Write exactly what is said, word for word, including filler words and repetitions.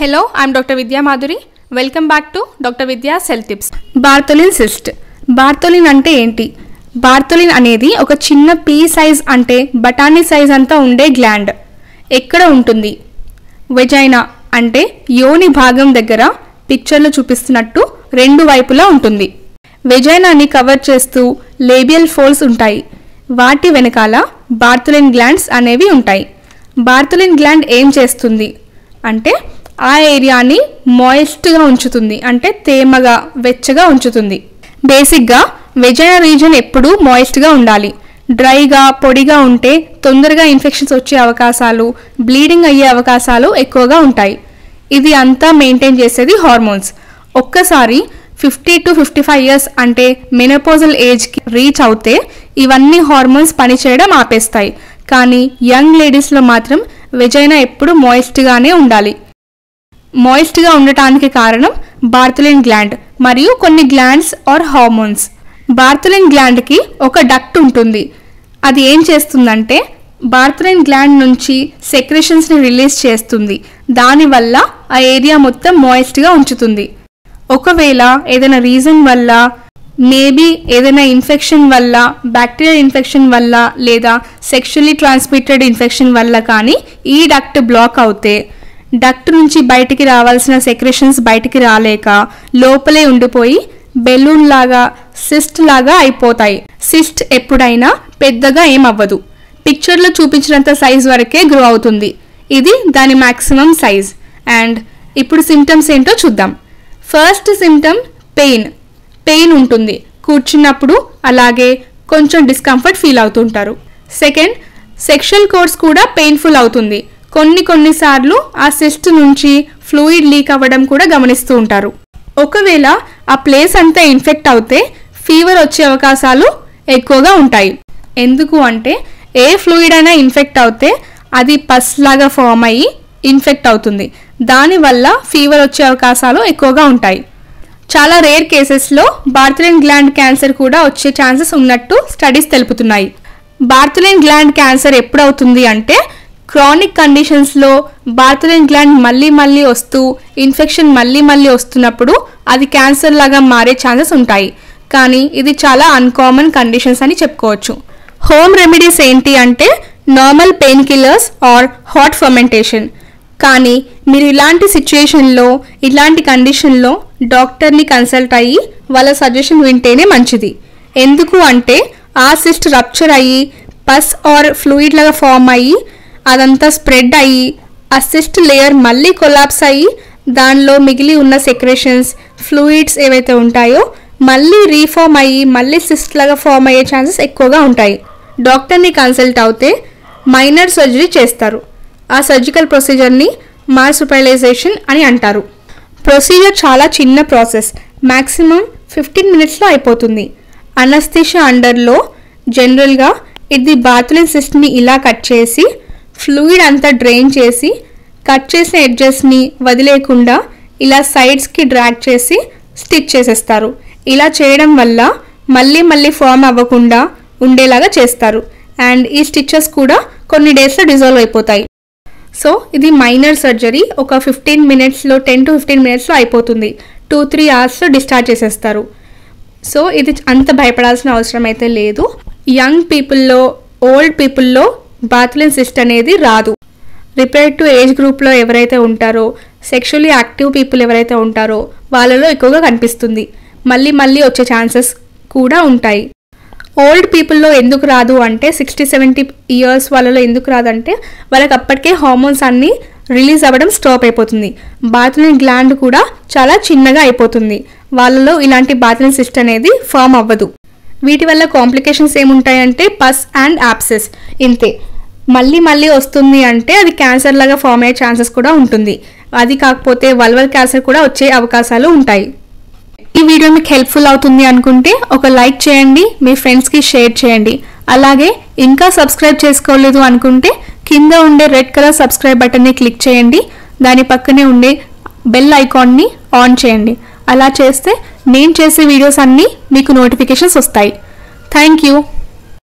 Hello, I am Doctor Vidya Madhuri. Welcome back to Doctor Vidya's Health Tips. Bartholin cyst. Bartholin అంటే ఏంటి? Bartholin అనేది ఒక చిన్న P size అంటే బఠానీ సైజ్ అంతా ఉండే గ్లాండ్. ఎక్కడ ఉంటుంది? వెజైనా అంటే యోని భాగం దగ్గర పిక్చర్లో చూపిస్తున్నట్టు రెండు వైపులా ఉంటుంది. వెజైనాని కవర్ చేస్తూ లేబియల్ ఫోల్డ్స్ ఉంటాయి. వాటి వెనకాల బార్తోలిన్ గ్లాండ్స్ అనేవి ఉంటాయి. బార్తోలిన్ గ్లాండ్ ఏం చేస్తుంది అంటే ఆ ఏరియాని మాయిస్ట్గా ఉంచుతుంది, అంటే తేమగా వెచ్చగా ఉంచుతుంది. బేసిక్గా వెజైనా రీజన్ ఎప్పుడూ మాయిస్ట్గా ఉండాలి. డ్రైగా పొడిగా ఉంటే తొందరగా ఇన్ఫెక్షన్స్ వచ్చే అవకాశాలు, బ్లీడింగ్ అయ్యే అవకాశాలు ఎక్కువగా ఉంటాయి. ఇది అంతా మెయింటైన్ చేసేది హార్మోన్స్. ఒక్కసారి fifty to fifty five years అంటే మెనోపాజల్ ఏజ్కి రీచ్ అవుతే ఇవన్నీ హార్మోన్స్ పనిచేయడం ఆపేస్తాయి. కానీ యంగ్ లేడీస్లో మాత్రం వెజైనా ఎప్పుడు మాయిస్ట్గానే ఉండాలి. మాయిస్ట్గా ఉండటానికి కారణం బార్తోలిన్ గ్లాండ్ మరియు కొన్ని గ్లాండ్స్ ఆర్ హార్మోన్స్. బార్తోలిన్ గ్లాండ్కి ఒక డక్ట్ ఉంటుంది. అది ఏం చేస్తుందంటే బార్తోలిన్ గ్లాండ్ నుంచి సెక్రెషన్స్ని రిలీజ్ చేస్తుంది. దానివల్ల ఆ ఏరియా మొత్తం మాయిస్ట్గా ఉంచుతుంది. ఒకవేళ ఏదైనా రీజన్ వల్ల, మేబీ ఏదైనా ఇన్ఫెక్షన్ వల్ల, బ్యాక్టీరియల్ ఇన్ఫెక్షన్ వల్ల లేదా సెక్షువల్లీ ట్రాన్స్మిటెడ్ ఇన్ఫెక్షన్ వల్ల కానీ ఈ డక్ట్ బ్లాక్ అవుతే డక్ట్ నుంచి బయటికి రావాల్సిన సెక్రెషన్స్ బయటికి రాలేక లోపలే ఉండిపోయి బెలూన్ లాగా, సిస్ట్ లాగా అయిపోతాయి. సిస్ట్ ఎప్పుడైనా పెద్దగా ఏమవ్వదు, పిక్చర్లో చూపించినంత సైజ్ వరకే గ్రో అవుతుంది. ఇది దాని మ్యాక్సిమం సైజ్. అండ్ ఇప్పుడు సిమ్టమ్స్ ఏంటో చూద్దాం. First symptom pain. పెయిన్ ఉంటుంది, కూర్చున్నప్పుడు అలాగే కొంచెం డిస్కంఫర్ట్ ఫీల్ అవుతుంటారు. సెకండ్, సెక్షువల్ కోర్స్ కూడా పెయిన్ఫుల్ అవుతుంది. కొన్ని కొన్నిసార్లు ఆ సిస్ట్ నుంచి ఫ్లూయిడ్ లీక్ అవ్వడం కూడా గమనిస్తూ ఉంటారు. ఒకవేళ ఆ ప్లేస్ అంతా ఇన్ఫెక్ట్ అవుతే ఫీవర్ వచ్చే అవకాశాలు ఎక్కువగా ఉంటాయి. ఎందుకు అంటే ఏ ఫ్లూయిడ్ అయినా ఇన్ఫెక్ట్ అవుతే అది పస్ లాగా ఫామ్ అయ్యి ఇన్ఫెక్ట్ అవుతుంది. దానివల్ల ఫీవర్ వచ్చే అవకాశాలు ఎక్కువగా ఉంటాయి. చాలా రేర్ కేసెస్లో బార్తోలిన్ గ్లాండ్ క్యాన్సర్ కూడా వచ్చే ఛాన్సెస్ ఉన్నట్టు స్టడీస్ తెలుపుతున్నాయి. బార్తోలిన్ గ్లాండ్ క్యాన్సర్ ఎప్పుడు అవుతుంది అంటే క్రానిక్ కండిషన్స్లో బార్తోలిన్ గ్లాండ్ మళ్ళీ మళ్ళీ వస్తూ ఇన్ఫెక్షన్ మళ్ళీ మళ్ళీ వస్తున్నప్పుడు అది క్యాన్సర్ లాగా మారే ఛాన్సెస్ ఉంటాయి. కానీ ఇది చాలా అన్కామన్ కండిషన్స్ అని చెప్పుకోవచ్చు. హోమ్ రెమెడీస్ ఏంటి అంటే normal painkillers or hot fermentation. కానీ మీరు ఇలాంటి సిచ్యుయేషన్లో, ఇలాంటి కండిషన్లో డాక్టర్ని కన్సల్ట్ అయ్యి వాళ్ళ సజెషన్ వింటేనే మంచిది. ఎందుకు అంటే ఆ సిస్ట్ రప్చర్ అయ్యి పస్ ఆర్ ఫ్లూయిడ్ లాగా ఫామ్ అయ్యి అదంతా స్ప్రెడ్ అయ్యి ఆ సిస్ట్ లేయర్ మళ్ళీ కొలాప్స్ అయ్యి దానిలో మిగిలి ఉన్న సెక్రెషన్స్, ఫ్లూయిడ్స్ ఏవైతే ఉంటాయో మళ్ళీ రీఫార్మ్ అయ్యి మళ్ళీ సిస్ట్ లాగా ఫామ్ అయ్యే ఛాన్సెస్ ఎక్కువగా ఉంటాయి. డాక్టర్ని కన్సల్ట్ అవుతే మైనర్ సర్జరీ చేస్తారు. ఆ సర్జికల్ ప్రొసీజర్ని మార్సుపైలైజేషన్ అని అంటారు. ప్రొసీజర్ చాలా చిన్న ప్రాసెస్, మ్యాక్సిమం ఫిఫ్టీన్ మినిట్స్లో అయిపోతుంది. అనస్థీషియా అండర్లో జనరల్గా ఇది బార్తోలిన్ సిస్ట్ని ఇలా కట్ చేసి ఫ్లూయిడ్ అంతా డ్రైన్ చేసి కట్ చేసిన ఎడ్జెస్ని వదిలేకుండా ఇలా సైడ్స్కి డ్రాగ్ చేసి స్టిచ్ చేసేస్తారు. ఇలా చేయడం వల్ల మళ్ళీ మళ్ళీ ఫామ్ అవ్వకుండా ఉండేలాగా చేస్తారు. అండ్ ఈ స్టిచెస్ కూడా కొన్ని డేస్లో డిజాల్వ్ అయిపోతాయి. సో ఇది మైనర్ సర్జరీ. ఒక ఫిఫ్టీన్ మినిట్స్లో టెన్ టు ఫిఫ్టీన్ మినిట్స్లో అయిపోతుంది. టూ త్రీ అవర్స్లో డిశ్చార్జ్ చేసేస్తారు. సో ఇది అంత భయపడాల్సిన అవసరం అయితే లేదు. యంగ్ పీపుల్లో, ఓల్డ్ పీపుల్లో బార్తోలిన్ సిస్ట్ అనేది రాదు. రిపేర్టివ్ ఏజ్ గ్రూప్లో ఎవరైతే ఉంటారో, సెక్షువల్లీ యాక్టివ్ పీపుల్ ఎవరైతే ఉంటారో వాళ్ళలో ఎక్కువగా కనిపిస్తుంది. మళ్ళీ మళ్ళీ వచ్చే ఛాన్సెస్ కూడా ఉంటాయి. ఓల్డ్ పీపుల్లో ఎందుకు రాదు అంటే సిక్స్టీ సెవెంటీ ఇయర్స్ వాళ్ళలో ఎందుకు రాదంటే వాళ్ళకి అప్పటికే హార్మోన్స్ అన్నీ రిలీజ్ అవ్వడం స్టాప్ అయిపోతుంది. బార్తోలిన్ గ్లాండ్ కూడా చాలా చిన్నగా అయిపోతుంది. వాళ్ళలో ఇలాంటి బార్తోలిన్ సిస్ట్ అనేది ఫామ్ అవ్వదు. వీటి వల్ల కాంప్లికేషన్స్ ఏముంటాయంటే పస్ అండ్ యాబ్సెస్. ఇంతే. మళ్ళీ మళ్ళీ వస్తుంది అంటే అది క్యాన్సర్ లాగా ఫామ్ అయ్యే ఛాన్సెస్ కూడా ఉంటుంది. అది కాకపోతే వల్వల్ క్యాన్సర్ కూడా వచ్చే అవకాశాలు ఉంటాయి. ఈ వీడియో మీకు హెల్ప్ఫుల్ అవుతుంది అనుకుంటే ఒక లైక్ చేయండి, మీ ఫ్రెండ్స్కి షేర్ చేయండి. అలాగే ఇంకా సబ్స్క్రైబ్ చేసుకోలేదు అనుకుంటే కింద ఉండే రెడ్ కలర్ సబ్స్క్రైబ్ బటన్ని క్లిక్ చేయండి. దాని పక్కనే ఉండే బెల్ ఐకాన్ని ఆన్ చేయండి. అలా చేస్తే నేను చేసే వీడియోస్ అన్నీ మీకు నోటిఫికేషన్స్ వస్తాయి. Thank you.